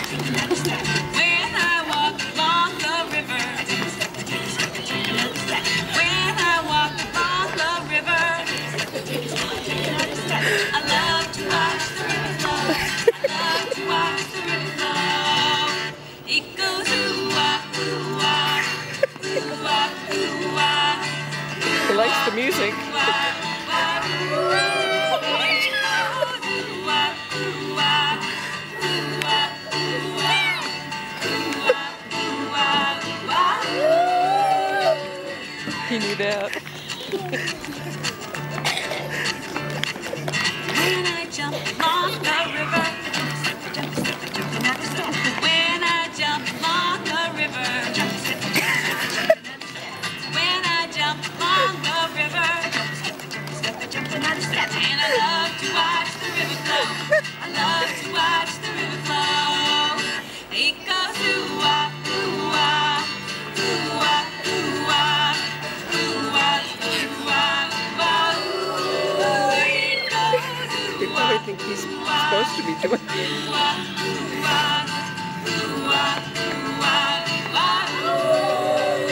When I walk along the river, when I walk along the river, I love to watch the river flow. I love to watch the river flow. It goes ooh-wah, ooh-wah, ooh-wah, ooh-wah. He likes the music. He knew that. When I jump along the river, when I jump along the river, when I jump along the river, and I love to watch the river flow. I love to watch the river flow. It goes ooh-wah, ooh-wah, ooh-wah, ooh-wah, ooh-wah, ooh-wah, ooh-wah, ooh. It goes They probably think he's supposed to be doing it. ooh-wah, ooh-wah, ooh-wah, ooh-wah, ooh-wah, ooh.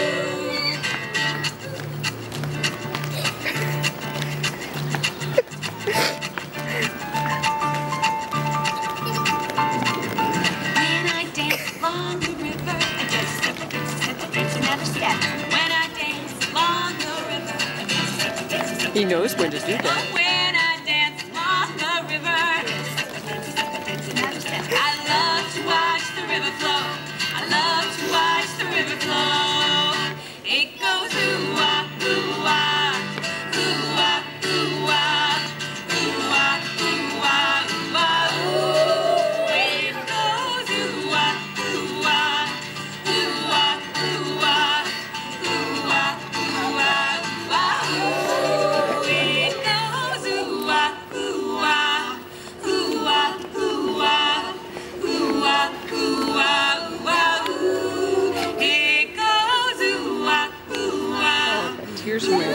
When I dance along the river, I just step, never step. When I dance along the river, I just step. He knows when to do that. When I dance along the river, never step. I love to watch the river flow. I love to watch the river flow. It goes ooh-wah, ooh-wah, ooh-wah, ooh-wah, ooh-wah, ooh-wah, ooh-wah, ooh. It goes ooh-wah, ooh-wah, ooh-wah, ooh-wah, ooh-wah, ooh-wah, ooh-wah, ooh. It goes ooh-wah, ooh-wah, ooh-wah, ooh-wah, ooh-wah, ooh-wah, ooh-wah, ooh. It goes ooh-wah, ooh-wah. Tears in my